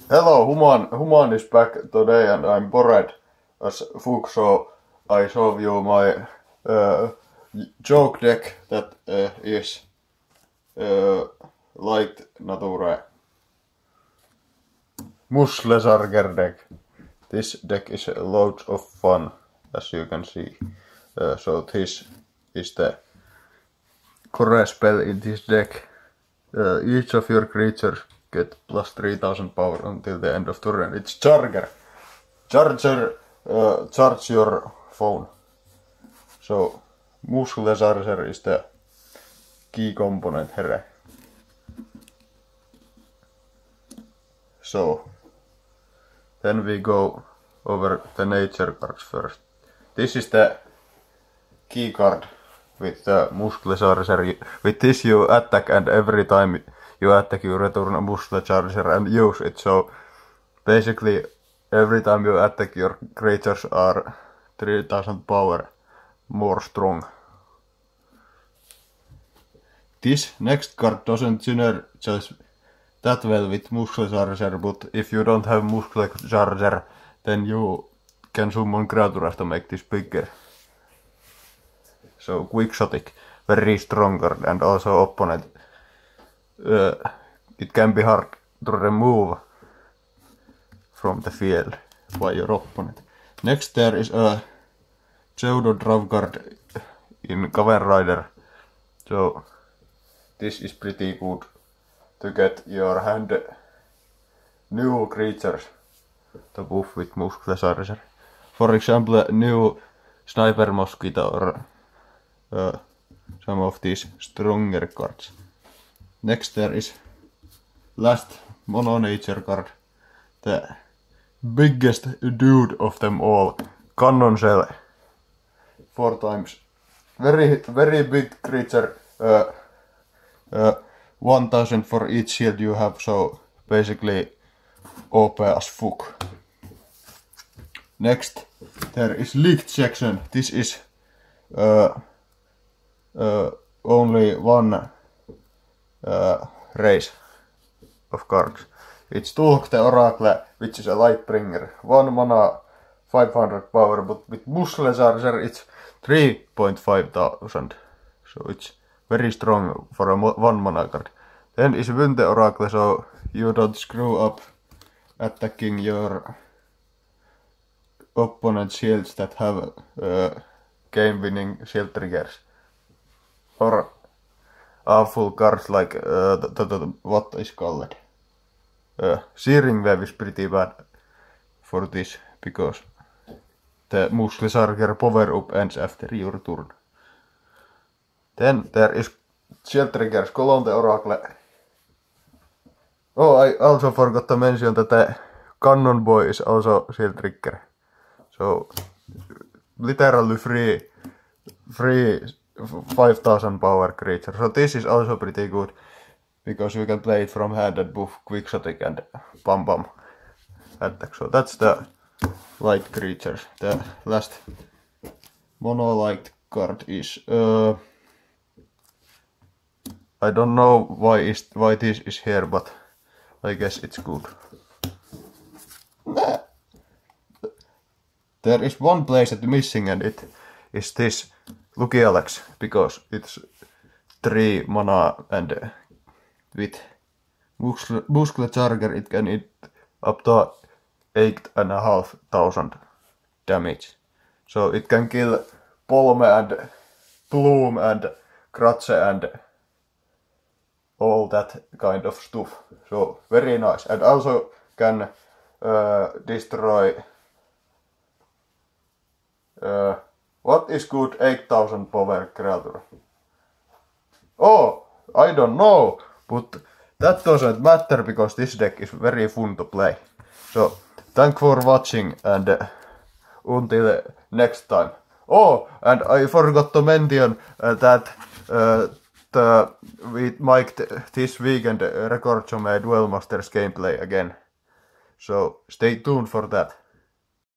Hello, Human is back today and I'm bored as fuck, so I show you my joke deck that is light nature Muslesarger deck. This deck is loads of fun, as you can see. So this is the core spell in this deck. Each of your creatures get plus 3000 power until the end of turn. It's Charger. Charge your phone. So Muslesarger is the key component here. So then we go over the nature cards first. This is the key card with the Muslesarger. With this you attack, and every time you attack you return a Muslesarger and use it. So basically every time you attack your creatures are 3000 power more strong. This next card doesn't synergize that well with Muslesarger, but if you don't have Muslesarger, then you can summon creatures to make this bigger. So quixotic, very stronger, and also opponent. It can be hard to remove from the field by your opponent. Next there is a pseudo draw card in Kamen Rider. So this is pretty good to get your hand new creatures to buff with Muslesarger. For example, new Sniper Mosquito or some of these stronger cards. Next there is last mono nature card, the biggest dude of them all, Cannon Shell. 4 times. Very big creature. 1000 for each shield you have, so basically OP as fuck. Next there is leaked section. This is only one race of cards. It's Tulk the Oracle, which is a Lightbringer. 1 mana, 500 power, but with Muslesarger it's 3,500. So it's very strong for a 1 mana card. Then is Vynte Oracle, so you don't screw up attacking your opponent's shields that have game-winning shield triggers. Or awful cards like what is called? Searing Wave is pretty bad for this, because the Muslesarger power up ends after your turn. Then there is shield triggers, Colon the Oracle. Oh, I also forgot to mention that the Cannon Boy is also shield trigger. So literally free 5000 power creature. So this is also pretty good, because you can play it from hand and buff quixotic and bam attack. So that's the light creatures. The last mono light card is I don't know why this is here, but I guess it's good. There is one place that missing, and it is this Lucky Alex, because it's 3 mana and with Muslesarger it can hit up to 8,500 damage. So it can kill Polme and Bloom and Kratze and all that kind of stuff. So very nice, and also can destroy what is good 8000 power creature? Oh, I don't know, but that doesn't matter, because this deck is very fun to play. So thanks for watching, and until next time. Oh, and I forgot to mention that we might this weekend record some Duel Masters gameplay again. So stay tuned for that.